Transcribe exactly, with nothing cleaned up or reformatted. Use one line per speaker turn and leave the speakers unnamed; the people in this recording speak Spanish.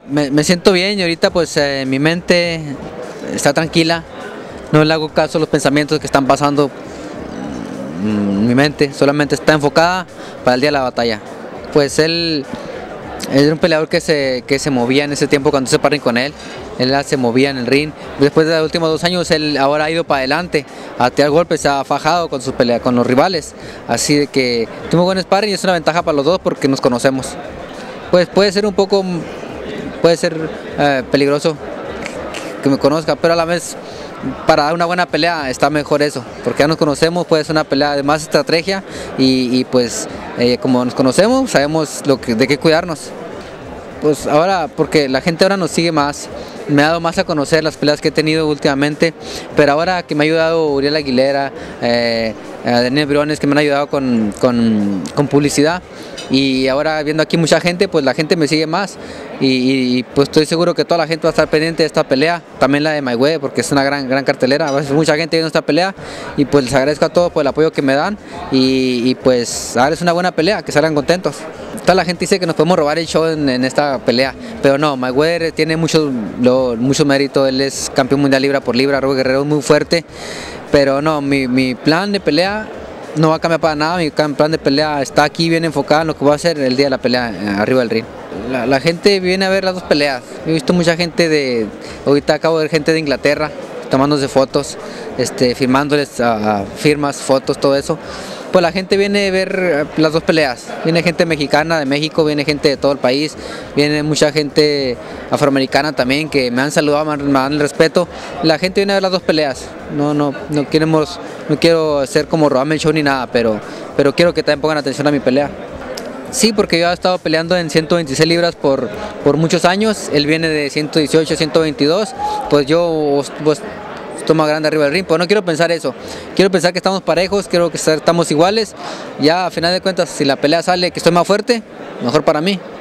Me, me siento bien y ahorita pues eh, mi mente está tranquila, no le hago caso a los pensamientos que están pasando en mi mente, solamente está enfocada para el día de la batalla. Pues él es un peleador que se, que se movía en ese tiempo cuando se paré con él, él se movía en el ring. Después de los últimos dos años él ahora ha ido para adelante, a tirar golpes, se ha fajado con sus peleas, con los rivales, así de que tuvo buen sparring y es una ventaja para los dos porque nos conocemos. Pues puede ser un poco, puede ser eh, peligroso que me conozca, pero a la vez para dar una buena pelea está mejor eso, porque ya nos conocemos, puede ser una pelea de más estrategia y, y pues eh, como nos conocemos sabemos lo que, de qué cuidarnos. Pues ahora, porque la gente ahora nos sigue más, me ha dado más a conocer las peleas que he tenido últimamente, pero ahora que me ha ayudado Uriel Aguilera, eh, Daniel Briones, que me han ayudado con, con, con publicidad, y ahora viendo aquí mucha gente, pues la gente me sigue más y, y pues estoy seguro que toda la gente va a estar pendiente de esta pelea, también la de Mayweather, porque es una gran, gran cartelera, va a ser mucha gente viendo esta pelea y pues les agradezco a todos por el apoyo que me dan y, y pues ahora es una buena pelea, que salgan contentos. Toda la gente dice que nos podemos robar el show en, en esta pelea, pero no, Mayweather tiene mucho, lo, mucho mérito, él es campeón mundial libra por libra, Robert Guerrero es muy fuerte, pero no, mi, mi plan de pelea no va a cambiar para nada, mi plan de pelea está aquí bien enfocado en lo que voy a hacer el día de la pelea arriba del ring. La, la gente viene a ver las dos peleas, he visto mucha gente de, ahorita acabo de ver gente de Inglaterra tomándose fotos, este, firmándoles uh, firmas, fotos, todo eso. Pues la gente viene a ver las dos peleas, viene gente mexicana de México, viene gente de todo el país, viene mucha gente afroamericana también que me han saludado, me dan, me dan el respeto. La gente viene a ver las dos peleas, no, no, no, queremos, no quiero ser como robarme el show ni nada, pero, pero quiero que también pongan atención a mi pelea. Sí, porque yo he estado peleando en ciento veintiséis libras por, por muchos años, él viene de ciento dieciocho, ciento veintidós, pues yo pues, estoy más grande arriba del ring, pero no quiero pensar eso, quiero pensar que estamos parejos, quiero que estamos iguales, ya a final de cuentas si la pelea sale que estoy más fuerte, mejor para mí.